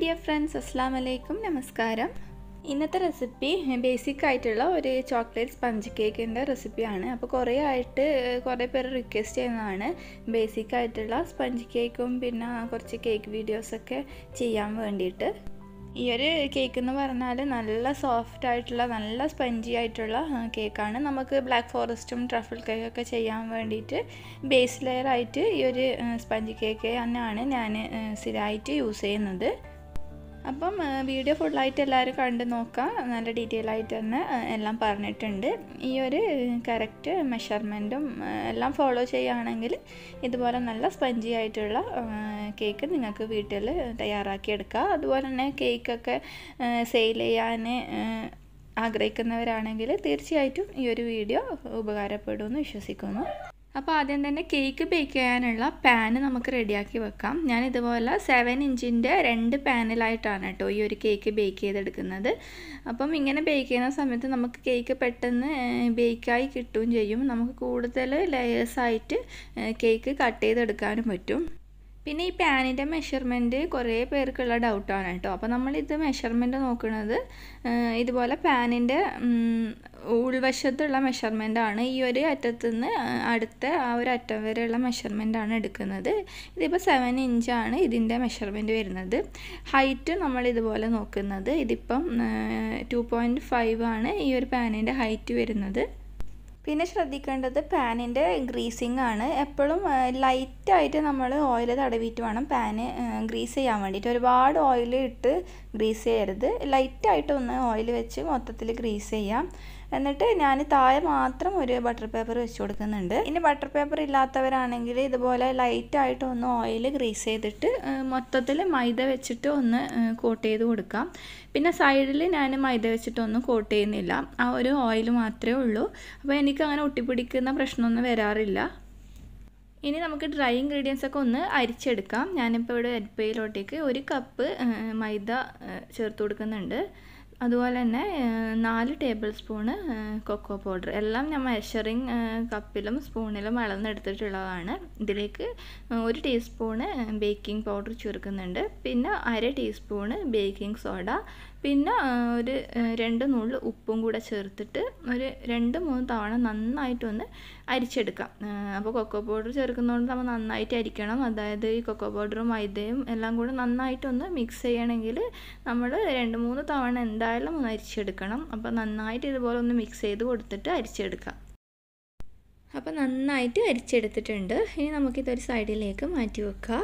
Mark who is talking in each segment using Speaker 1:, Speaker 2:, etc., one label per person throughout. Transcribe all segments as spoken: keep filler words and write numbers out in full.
Speaker 1: dear friends, Assalamu alaikum, Namaskaram. ഇന്നത്തെ recipe basic ആയിട്ടുള്ള ഒരു ചോക്ലേറ്റ് സ്പഞ്ച് കേക്കിൻ്റെ റെസിപ്പിയാണ്. അപ്പോൾ കുറേ ആയിട്ട് കുറേ പേര് റിക്വസ്റ്റ് ചെയ്യുന്നതാണ് ബേസിക് ആയിട്ടുള്ള സ്പഞ്ച് കേക്കും പിന്നെ കുറച്ച് കേക്ക് വീഡിയോസൊക്കെ ചെയ്യാൻ വേണ്ടിയിട്ട്. ഈ ഒരു കേക്ക് എന്ന് പറഞ്ഞാൽ നല്ല സോഫ്റ്റ് ആയിട്ടുള്ള നല്ല സ്പഞ്ചി ആയിട്ടുള്ള കേക്കാണ്. നമുക്ക് ബ്ലാക്ക് ഫോറസ്റ്റും ട്രഫിൾ കേക്കൊക്കെ ചെയ്യാൻ വേണ്ടിയിട്ട് ബേസ് ലെയർ ആയിട്ട് ഈ ഒരു സ്പഞ്ച് കേക്ക് തന്നെയാണ് ഞാൻ സ്ഥിരമായിട്ട് യൂസ് ചെയ്യുന്നത്. അപ്പം വീഡിയോ ഫുള്ളായിട്ട് എല്ലാവരും കണ്ട് നോക്കാം. നല്ല ഡീറ്റെയിൽ ആയിട്ട് തന്നെ എല്ലാം പറഞ്ഞിട്ടുണ്ട്. ഈ ഒരു കറക്റ്റ് മെഷർമെൻറ്റും എല്ലാം ഫോളോ ചെയ്യുകയാണെങ്കിൽ ഇതുപോലെ നല്ല സ്പഞ്ചി ആയിട്ടുള്ള കേക്ക് നിങ്ങൾക്ക് വീട്ടിൽ തയ്യാറാക്കിയെടുക്കുക. അതുപോലെ തന്നെ കേക്കൊക്കെ സെയിൽ ചെയ്യാൻ ആഗ്രഹിക്കുന്നവരാണെങ്കിൽ തീർച്ചയായിട്ടും ഈ ഒരു വീഡിയോ ഉപകാരപ്പെടുമെന്ന് വിശ്വസിക്കുന്നു. അപ്പോൾ ആദ്യം തന്നെ കേക്ക് ബേക്ക് ചെയ്യാനുള്ള പാന് നമുക്ക് റെഡിയാക്കി വെക്കാം. ഞാൻ ഇതുപോലെ സെവൻ ഇഞ്ചിൻ്റെ രണ്ട് പാനിലായിട്ടാണ് കേട്ടോ ഈ ഒരു കേക്ക് ബേക്ക് ചെയ്തെടുക്കുന്നത്. അപ്പം ഇങ്ങനെ ബേക്ക് ചെയ്യുന്ന സമയത്ത് നമുക്ക് കേക്ക് പെട്ടെന്ന് ബേക്കായി കിട്ടുകയും ചെയ്യും. നമുക്ക് കൂടുതൽ ലെയേഴ്സായിട്ട് കേക്ക് കട്ട് ചെയ്തെടുക്കാനും പറ്റും. പിന്നെ ഈ പാനിൻ്റെ മെഷർമെൻറ്റ് കുറേ പേർക്കുള്ള ഡൗട്ടാണ് കേട്ടോ. അപ്പോൾ നമ്മളിത് മെഷർമെൻറ്റ് നോക്കുന്നത് ഇതുപോലെ പാനിൻ്റെ ഉൾവശത്തുള്ള മെഷർമെൻറ്റാണ്. ഈ ഒരു അറ്റത്തുനിന്ന് അടുത്ത ആ ഒരു അറ്റം വരെയുള്ള മെഷർമെൻറ്റാണ് എടുക്കുന്നത്. ഇതിപ്പോൾ സെവൻ ഇഞ്ചാണ് ഇതിൻ്റെ മെഷർമെൻറ്റ് വരുന്നത്. ഹൈറ്റ് നമ്മളിതുപോലെ നോക്കുന്നത് ഇതിപ്പം ടു പോയിൻറ്റ് ഫൈവ് ആണ് ഈ ഒരു പാനിൻ്റെ ഹൈറ്റ് വരുന്നത്. പിന്നെ ശ്രദ്ധിക്കേണ്ടത് പാനിൻ്റെ ഗ്രീസിങ് ആണ്. എപ്പോഴും ലൈറ്റായിട്ട് നമ്മൾ ഓയിൽ തടവിയിട്ട് വേണം പാന് ഗ്രീസ് ചെയ്യാൻ വേണ്ടിയിട്ട്. ഒരുപാട് ഓയിൽ ഇട്ട് ഗ്രീസ് ചെയ്യരുത്. ലൈറ്റായിട്ട് ഒന്ന് ഓയിൽ വെച്ച് മൊത്തത്തിൽ ഗ്രീസ് ചെയ്യാം. എന്നിട്ട് ഞാൻ താഴെ മാത്രം ഒരു ബട്ടർ പേപ്പർ വെച്ച് കൊടുക്കുന്നുണ്ട്. ഇനി ബട്ടർ പേപ്പർ ഇല്ലാത്തവരാണെങ്കിൽ ഇതുപോലെ ലൈറ്റായിട്ട് ഒന്ന് ഓയിൽ ഗ്രീസ് ചെയ്തിട്ട് മൊത്തത്തിൽ മൈദ വെച്ചിട്ട് ഒന്ന് കോട്ട് ചെയ്ത് കൊടുക്കാം. പിന്നെ സൈഡിൽ ഞാൻ മൈദ വെച്ചിട്ടൊന്നും കോട്ട് ചെയ്യുന്നില്ല, ആ ഒരു ഓയിൽ മാത്രമേ ഉള്ളൂ. അപ്പോൾ എനിക്ക് അങ്ങനെ ഒട്ടിപ്പിടിക്കുന്ന പ്രശ്നമൊന്നും വരാറില്ല. ഇനി നമുക്ക് ഡ്രൈ ഇൻഗ്രീഡിയൻസ് ഒക്കെ ഒന്ന് അരിച്ചെടുക്കാം. ഞാനിപ്പോൾ ഇവിടെ അരിപ്പയിലോട്ടേക്ക് ഒരു കപ്പ് മൈദ ചേർത്ത് കൊടുക്കുന്നുണ്ട്. അതുപോലെ തന്നെ നാല് ടേബിൾ സ്പൂണ് കൊക്കോ പൗഡർ. എല്ലാം ഞാൻ മെഷറിങ് കപ്പിലും സ്പൂണിലും അളന്നെടുത്തിട്ടുള്ളതാണ്. ഇതിലേക്ക് ഒരു ടീസ്പൂണ് ബേക്കിംഗ് പൗഡർ ചേർക്കുന്നുണ്ട്. പിന്നെ അര ടീസ്പൂണ് ബേക്കിംഗ് സോഡ, പിന്നെ ഒരു രണ്ട് നുള്ള് ഉപ്പും കൂടെ ചേർത്തിട്ട് ഒരു രണ്ട് മൂന്ന് തവണ നന്നായിട്ടൊന്ന് അരിച്ചെടുക്കാം. അപ്പോൾ കൊക്കോ പൗഡർ ചേർക്കുന്നതുകൊണ്ട് നമ്മൾ നന്നായിട്ട് അരിക്കണം. അതായത് ഈ കൊക്കോ പൗഡറും മൈദയും എല്ലാം കൂടെ നന്നായിട്ടൊന്ന് മിക്സ് ചെയ്യണമെങ്കിൽ നമ്മൾ രണ്ട് മൂന്ന് തവണ എന്തായാലും ഒന്ന് അരിച്ചെടുക്കണം. അപ്പോൾ നന്നായിട്ട് ഇതുപോലെ ഒന്ന് മിക്സ് ചെയ്ത് കൊടുത്തിട്ട് അരിച്ചെടുക്കാം. അപ്പോൾ നന്നായിട്ട് അരിച്ചെടുത്തിട്ടുണ്ട്. ഇനി നമുക്കിതൊരു സൈഡിലേക്ക് മാറ്റി വെക്കാം.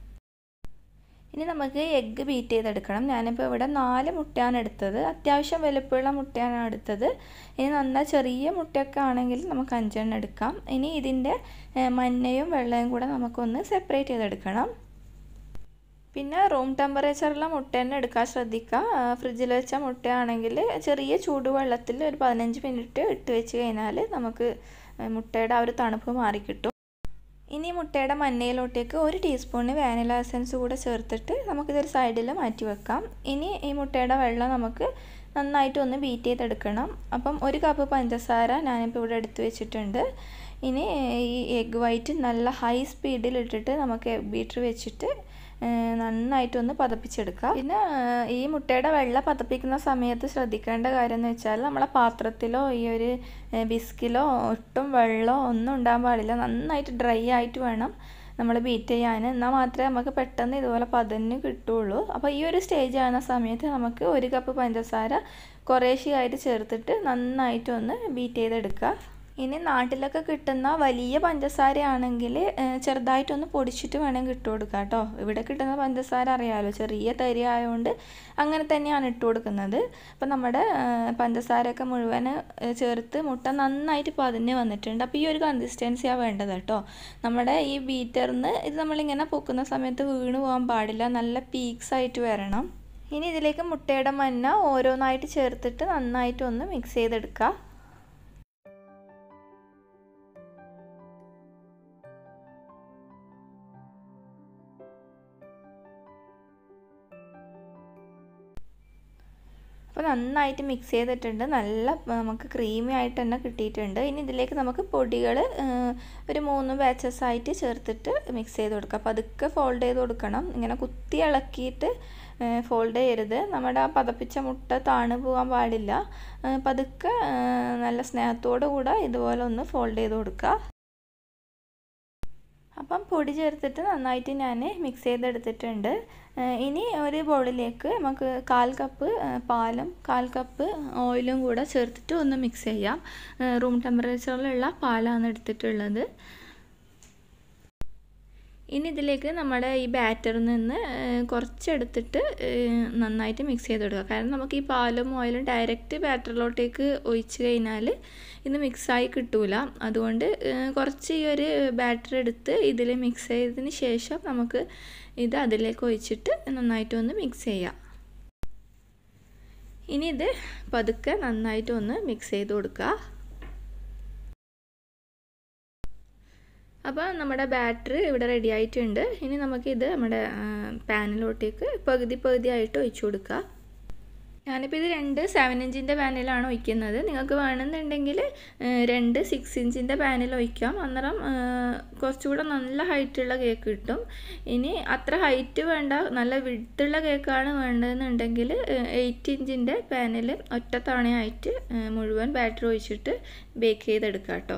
Speaker 1: ഇനി നമുക്ക് എഗ്ഗ് ബീറ്റ് ചെയ്തെടുക്കണം. ഞാനിപ്പോൾ ഇവിടെ നാല് മുട്ടയാണ് എടുത്തത്. അത്യാവശ്യം വലുപ്പമുള്ള മുട്ടയാണ് എടുത്തത്. ഇനി നന്നായി ചെറിയ മുട്ടയൊക്കെ ആണെങ്കിൽ നമുക്ക് അഞ്ചെണ്ണം എടുക്കാം. ഇനി ഇതിൻ്റെ മഞ്ഞയും വെള്ളയും കൂടെ നമുക്കൊന്ന് സെപ്പറേറ്റ് ചെയ്തെടുക്കണം. പിന്നെ റൂം ടെമ്പറേച്ചറിലുള്ള മുട്ട തന്നെ എടുക്കാൻ ശ്രദ്ധിക്കുക. ഫ്രിഡ്ജിൽ വെച്ച മുട്ടയാണെങ്കിൽ ചെറിയ ചൂടുവെള്ളത്തിൽ ഒരു പതിനഞ്ച് മിനിറ്റ് ഇട്ട് വെച്ച് കഴിഞ്ഞാൽ നമുക്ക് മുട്ടയുടെ ആ ഒരു തണുപ്പ് മാറിക്കിട്ടും. ഇനി മുട്ടയുടെ മഞ്ഞയിലോട്ടേക്ക് ഒരു ടീസ്പൂണ് വാനില എസൻസ് കൂടെ ചേർത്തിട്ട് നമുക്കിതൊരു സൈഡിൽ മാറ്റി വെക്കാം. ഇനി ഈ മുട്ടയുടെ വെള്ളം നമുക്ക് നന്നായിട്ട് ഒന്ന് ബീറ്റ് ചെയ്തെടുക്കണം. അപ്പം ഒരു കപ്പ് പഞ്ചസാര ഞാനിപ്പോൾ ഇവിടെ എടുത്ത് വെച്ചിട്ടുണ്ട്. ഇനി ഈ എഗ് വൈറ്റ് നല്ല ഹൈ സ്പീഡിൽ ഇട്ടിട്ട് നമുക്ക് എഗ് ബീറ്റർ വെച്ചിട്ട് നന്നായിട്ടൊന്ന് പതപ്പിച്ചെടുക്കുക. പിന്നെ ഈ മുട്ടയുടെ വെള്ള പതപ്പിക്കുന്ന സമയത്ത് ശ്രദ്ധിക്കേണ്ട കാര്യം എന്ന് വെച്ചാൽ നമ്മളെ പാത്രത്തിലോ ഈ ഒരു ബിസ്കിലോ ഒട്ടും വെള്ളമോ ഒന്നും ഉണ്ടാകാൻ പാടില്ല. നന്നായിട്ട് ഡ്രൈ ആയിട്ട് വേണം നമ്മൾ ബീറ്റ് ചെയ്യാൻ. എന്നാൽ മാത്രമേ നമുക്ക് പെട്ടെന്ന് ഇതുപോലെ പതഞ്ഞ് കിട്ടുള്ളൂ. അപ്പോൾ ഈ ഒരു സ്റ്റേജ് ആകുന്ന സമയത്ത് നമുക്ക് ഒരു കപ്പ് പഞ്ചസാര കുറേശ്ശെയായിട്ട് ചേർത്തിട്ട് നന്നായിട്ടൊന്ന് ബീറ്റ് ചെയ്തെടുക്കുക. ഇനി നാട്ടിലൊക്കെ കിട്ടുന്ന വലിയ പഞ്ചസാരയാണെങ്കിൽ ചെറുതായിട്ടൊന്ന് പൊടിച്ചിട്ട് വേണം ഇട്ട് കൊടുക്കുക കേട്ടോ. ഇവിടെ കിട്ടുന്ന പഞ്ചസാര അറിയാമല്ലോ, ചെറിയ തരി ആയതുകൊണ്ട് അങ്ങനെ തന്നെയാണ് ഇട്ട് കൊടുക്കുന്നത്. അപ്പോൾ നമ്മുടെ പഞ്ചസാരയൊക്കെ മുഴുവൻ ചേർത്ത് മുട്ട നന്നായിട്ട് പതിഞ്ഞ് വന്നിട്ടുണ്ട്. അപ്പോൾ ഈ ഒരു കൺസിസ്റ്റൻസിയാണ് വേണ്ടത് കേട്ടോ. നമ്മുടെ ഈ ബീറ്ററിന്ന് ഇത് നമ്മളിങ്ങനെ പൊക്കുന്ന സമയത്ത് വീണ് പോകാൻ പാടില്ല, നല്ല പീക്സ് ആയിട്ട് വരണം. ഇനി ഇതിലേക്ക് മുട്ടയുടെ മഞ്ഞ ഓരോന്നായിട്ട് ചേർത്തിട്ട് നന്നായിട്ടൊന്ന് മിക്സ് ചെയ്തെടുക്കുക. അപ്പോൾ നന്നായിട്ട് മിക്സ് ചെയ്തിട്ടുണ്ട്. നല്ല നമുക്ക് ക്രീമി ആയിട്ട് തന്നെ കിട്ടിയിട്ടുണ്ട്. ഇനി ഇതിലേക്ക് നമുക്ക് പൊടികൾ ഒരു മൂന്ന് ബാച്ചസ് ആയിട്ട് ചേർത്തിട്ട് മിക്സ് ചെയ്ത് കൊടുക്കാം. അപ്പോൾ അതൊക്കെ ഫോൾഡ് ചെയ്ത് കൊടുക്കണം. ഇങ്ങനെ കുത്തി ഇളക്കിയിട്ട് ഫോൾഡ് ചെയ്യരുത്. നമ്മുടെ ആ പതപ്പിച്ച മുട്ട താണു പോകാൻ പാടില്ല. പതുക്കെ നല്ല സ്നേഹത്തോടു കൂടെ ഇതുപോലെ ഒന്ന് ഫോൾഡ് ചെയ്ത് കൊടുക്കുക. അപ്പം പൊടി ചേർത്തിട്ട് നന്നായിട്ട് ഞാൻ മിക്സ് ചെയ്തെടുത്തിട്ടുണ്ട്. ഇനി ഒരു ബൗളിലേക്ക് നമുക്ക് കാൽ കപ്പ് പാലും കാൽ കപ്പ് ഓയിലും കൂടെ ചേർത്തിട്ട് ഒന്ന് മിക്സ് ചെയ്യാം. റൂം ടെമ്പറേച്ചറിലുള്ള പാലാണ് എടുത്തിട്ടുള്ളത്. ഇനി ഇതിലേക്ക് നമ്മുടെ ഈ ബാറ്ററിൽ നിന്ന് കുറച്ചെടുത്തിട്ട് നന്നായിട്ട് മിക്സ് ചെയ്ത് കൊടുക്കുക. കാരണം നമുക്ക് ഈ പാലും ഓയിലും ഡയറക്റ്റ് ബാറ്ററിലോട്ടേക്ക് ഒഴിച്ച് കഴിഞ്ഞാൽ ഇത് മിക്സായി കിട്ടൂല. അതുകൊണ്ട് കുറച്ച് ഈ ഒരു ബാറ്ററി എടുത്ത് ഇതിൽ മിക്സ് ചെയ്തതിന് ശേഷം നമുക്ക് ഇത് അതിലേക്ക് ഒഴിച്ചിട്ട് നന്നായിട്ടൊന്ന് മിക്സ് ചെയ്യാം. ഇനി ഇത് പതുക്കെ നന്നായിട്ടൊന്ന് മിക്സ് ചെയ്ത് കൊടുക്കുക. അപ്പോൾ നമ്മുടെ ബാറ്ററി ഇവിടെ റെഡി ആയിട്ടുണ്ട്. ഇനി നമുക്കിത് നമ്മുടെ പാനിലോട്ടേക്ക് പകുതി പകുതി ആയിട്ട് ഒഴിച്ചു കൊടുക്കുക. ഞാനിപ്പോൾ ഇത് രണ്ട് സെവൻ ഇഞ്ചിൻ്റെ പാനിലാണ് ഒഴിക്കുന്നത്. നിങ്ങൾക്ക് വേണമെന്നുണ്ടെങ്കിൽ രണ്ട് സിക്സ് ഇഞ്ചിൻ്റെ പാനിൽ ഒഴിക്കാം. അന്നേരം കുറച്ചുകൂടെ നല്ല ഹൈറ്റുള്ള കേക്ക് കിട്ടും. ഇനി അത്ര ഹൈറ്റ് വേണ്ട, നല്ല വിഡ്ത്തുള്ള കേക്കാണ് വേണ്ടതെന്നുണ്ടെങ്കിൽ എയ്റ്റ് ഇഞ്ചിൻ്റെ പാനിൽ ഒറ്റ തവണയായിട്ട് മുഴുവൻ ബാറ്ററി ഒഴിച്ചിട്ട് ബേക്ക് ചെയ്തെടുക്കാം കേട്ടോ.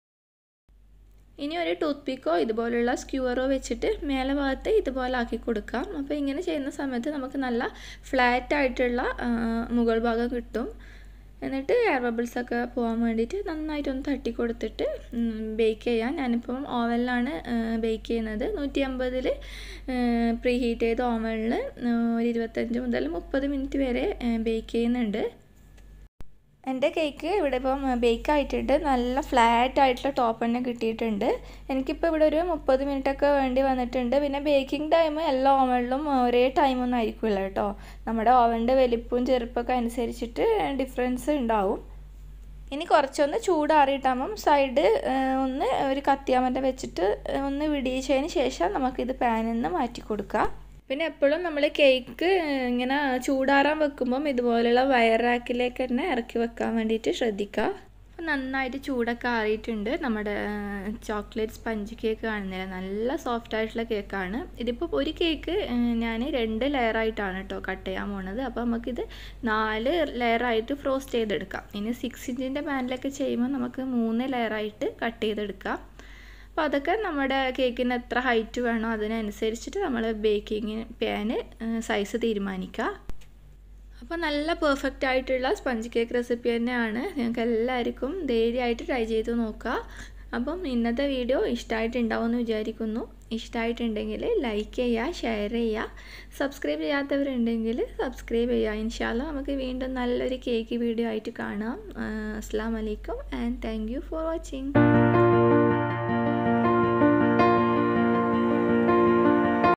Speaker 1: ഇനി ഒരു ടൂത്ത് പിക്കോ ഇതുപോലുള്ള സ്ക്യൂവറോ വെച്ചിട്ട് മേലെ ഭാഗത്ത് ഇതുപോലെ ആക്കി കൊടുക്കാം. അപ്പോൾ ഇങ്ങനെ ചെയ്യുന്ന സമയത്ത് നമുക്ക് നല്ല ഫ്ലാറ്റ് ആയിട്ടുള്ള മുകൾ ഭാഗം കിട്ടും. എന്നിട്ട് എയർ ബബിൾസൊക്കെ പോകാൻ വേണ്ടിയിട്ട് നന്നായിട്ടൊന്ന് തട്ടി കൊടുത്തിട്ട് ബേക്ക് ചെയ്യാം. ഞാനിപ്പം ഓവനിലാണ് ബേക്ക് ചെയ്യുന്നത്. നൂറ്റി അമ്പതിൽ പ്രീ ഹീറ്റ് ചെയ്ത ഓവനിൽ ഒരു ഇരുപത്തഞ്ച് മുതൽ മുപ്പത് മിനിറ്റ് വരെ ബേക്ക് ചെയ്യുന്നുണ്ട്. എൻ്റെ കേക്ക് ഇവിടെ ഇപ്പം ബേക്ക് ആയിട്ടുണ്ട്. നല്ല ഫ്ലാറ്റ് ആയിട്ടുള്ള ടോപ്പ് തന്നെ കിട്ടിയിട്ടുണ്ട്. എനിക്കിപ്പോൾ ഇവിടെ ഒരു മുപ്പത് മിനിറ്റൊക്കെ വേണ്ടി വന്നിട്ടുണ്ട്. പിന്നെ ബേക്കിംഗ് ടൈം എല്ലാ ഓവനിലും ഒരേ ടൈമൊന്നും ആയിരിക്കില്ല കേട്ടോ. നമ്മുടെ ഓവൻ്റെ വലിപ്പവും ചെറുപ്പമൊക്കെ അനുസരിച്ചിട്ട് ഡിഫറൻസ് ഉണ്ടാവും. ഇനി കുറച്ചൊന്ന് ചൂടാറിയിട്ടാകുമ്പം സൈഡ് ഒന്ന് ഒരു കത്തിയാമറ്റ വെച്ചിട്ട് ഒന്ന് വിടിയിച്ചതിന് ശേഷം നമുക്കിത് പാനിൽ നിന്ന് മാറ്റി കൊടുക്കാം. പിന്നെ എപ്പോഴും നമ്മൾ കേക്ക് ഇങ്ങനെ ചൂടാറാൻ വെക്കുമ്പം ഇതുപോലെയുള്ള വയർ റാക്കിലേക്ക് തന്നെ ഇറക്കി വെക്കാൻ വേണ്ടിയിട്ട് ശ്രദ്ധിക്കുക. അപ്പോൾ നന്നായിട്ട് ചൂടൊക്കെ ആറിയിട്ടുണ്ട്. നമ്മുടെ ചോക്ലേറ്റ് സ്പഞ്ച് കേക്ക് കാണുന്നില്ല, നല്ല സോഫ്റ്റ് ആയിട്ടുള്ള കേക്കാണ്. ഇതിപ്പോൾ ഒരു കേക്ക് ഞാൻ രണ്ട് ലെയറായിട്ടാണ് കേട്ടോ കട്ട് ചെയ്യാൻ പോണത്. അപ്പോൾ നമുക്കിത് നാല് ലെയറായിട്ട് ഫ്രോസ്റ്റ് ചെയ്തെടുക്കാം. ഇനി സിക്സ് ഇഞ്ചിൻ്റെ പാനിലൊക്കെ ചെയ്യുമ്പോൾ നമുക്ക് മൂന്ന് ലെയറായിട്ട് കട്ട് ചെയ്തെടുക്കാം. അപ്പോൾ അതൊക്കെ നമ്മുടെ കേക്കിന് എത്ര ഹൈറ്റ് വേണോ അതിനനുസരിച്ചിട്ട് നമ്മൾ ബേക്കിങ് പാന് സൈസ് തീരുമാനിക്കുക. അപ്പോൾ നല്ല പെർഫെക്റ്റ് ആയിട്ടുള്ള സ്പഞ്ച് കേക്ക് റെസിപ്പി തന്നെയാണ്. നിങ്ങൾക്ക് എല്ലാവർക്കും ധൈര്യമായിട്ട് ട്രൈ ചെയ്ത് നോക്കുക. അപ്പം ഇന്നത്തെ വീഡിയോ ഇഷ്ടമായിട്ടുണ്ടാവുമെന്ന് വിചാരിക്കുന്നു. ഇഷ്ടമായിട്ടുണ്ടെങ്കിൽ ലൈക്ക് ചെയ്യുക, ഷെയർ ചെയ്യുക. സബ്സ്ക്രൈബ് ചെയ്യാത്തവരുണ്ടെങ്കിൽ സബ്സ്ക്രൈബ് ചെയ്യുക. ഇൻഷാ അല്ലാഹ് നമുക്ക് വീണ്ടും നല്ലൊരു കേക്ക് വീഡിയോ ആയിട്ട് കാണാം. അസ്സലാമു അലൈക്കും and thank you for watching.